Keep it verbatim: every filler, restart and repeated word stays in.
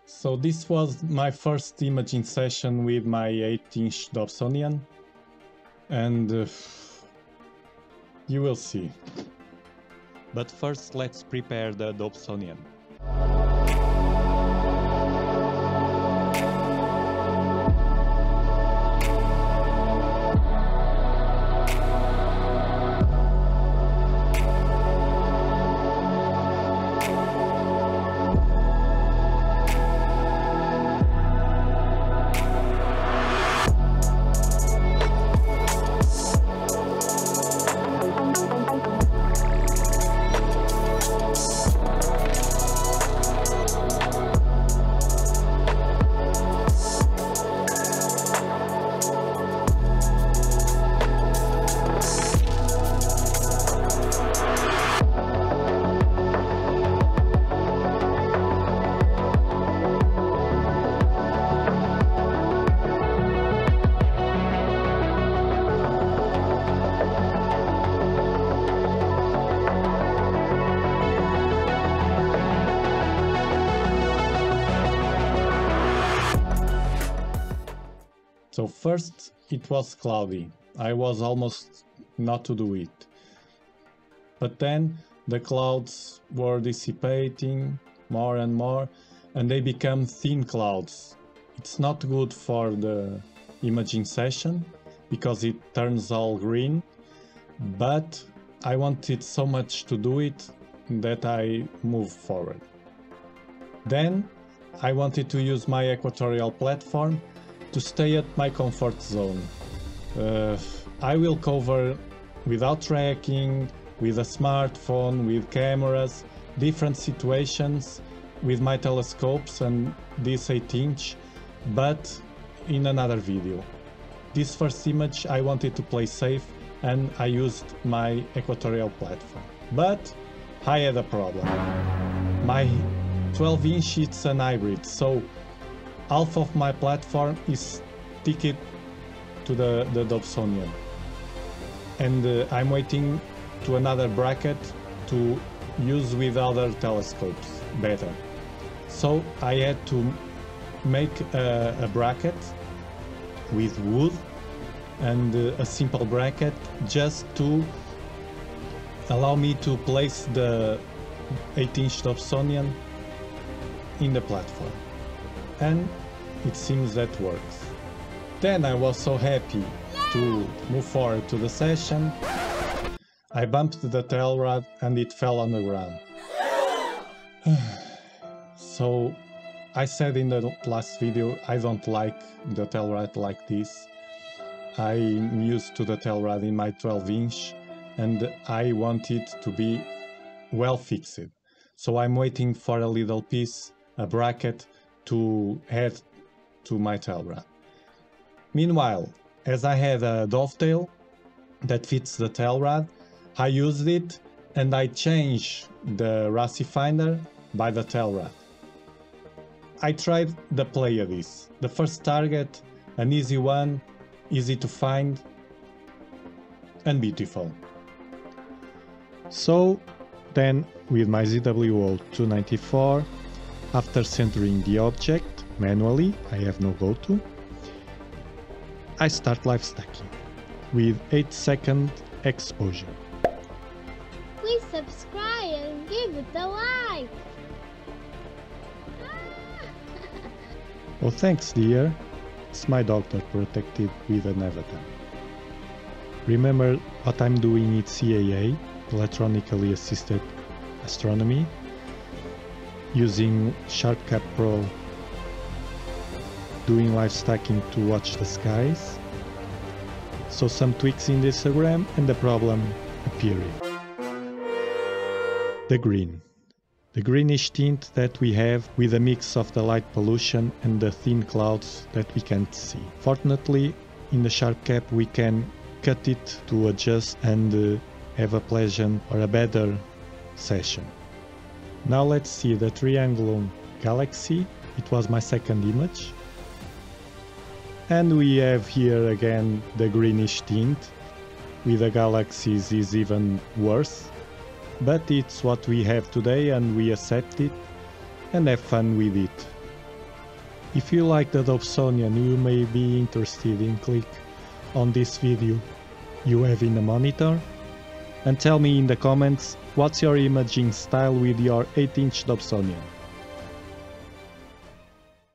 So this was my first imaging session with my eight inch Dobsonian, and uh, you will see. But first let's prepare the Dobsonian. So first it was cloudy, I was almost not to do it. But then the clouds were dissipating more and more and they become thin clouds. It's not good for the imaging session because it turns all green, but I wanted so much to do it that I moved forward. Then I wanted to use my equatorial platform to stay at my comfort zone. Uh, I will cover without tracking, with a smartphone, with cameras, different situations with my telescopes and this eight inch, but in another video. This first image I wanted to play safe and I used my equatorial platform. But I had a problem. My twelve inch is an hybrid, so half of my platform is sticky to the, the Dobsonian, and uh, I'm waiting to another bracket to use with other telescopes better. So I had to make a, a bracket with wood and uh, a simple bracket just to allow me to place the eight inch Dobsonian in the platform. And it seems that works. Then I was so happy to move forward to the session. I bumped the tail rod and it fell on the ground. So I said in the last video, I don't like the tail rod like this. I'm used to the tail rod in my twelve inch and I want it to be well fixed. So I'm waiting for a little piece, a bracket, to add to my tail rod. Meanwhile, as I had a dovetail that fits the tail rod, I used it and I changed the R A S I finder by the tail rod. I tried the Pleiades, the first target, an easy one, easy to find and beautiful. So then with my Z W O two ninety-four, after centering the object manually, I have no go-to, I start live stacking with eight second exposure. Please subscribe and give it a like! Oh thanks dear, it's my doctor protected with an avatar. Remember what I'm doing is E A A, electronically assisted astronomy, using SharpCap Pro, doing live stacking to watch the skies. So some tweaks in the Instagram and the problem appearing. The green. The greenish tint that we have with a mix of the light pollution and the thin clouds that we can't see. Fortunately, in the SharpCap we can cut it to adjust and uh, have a pleasant or a better session. Now let's see the Triangulum Galaxy. It was my second image. And we have here again the greenish tint. With the galaxies is even worse. But it's what we have today and we accept it and have fun with it. If you like the Dobsonian, you may be interested in click on this video you have in the monitor and tell me in the comments what's your imaging style with your eight inch Dobsonian.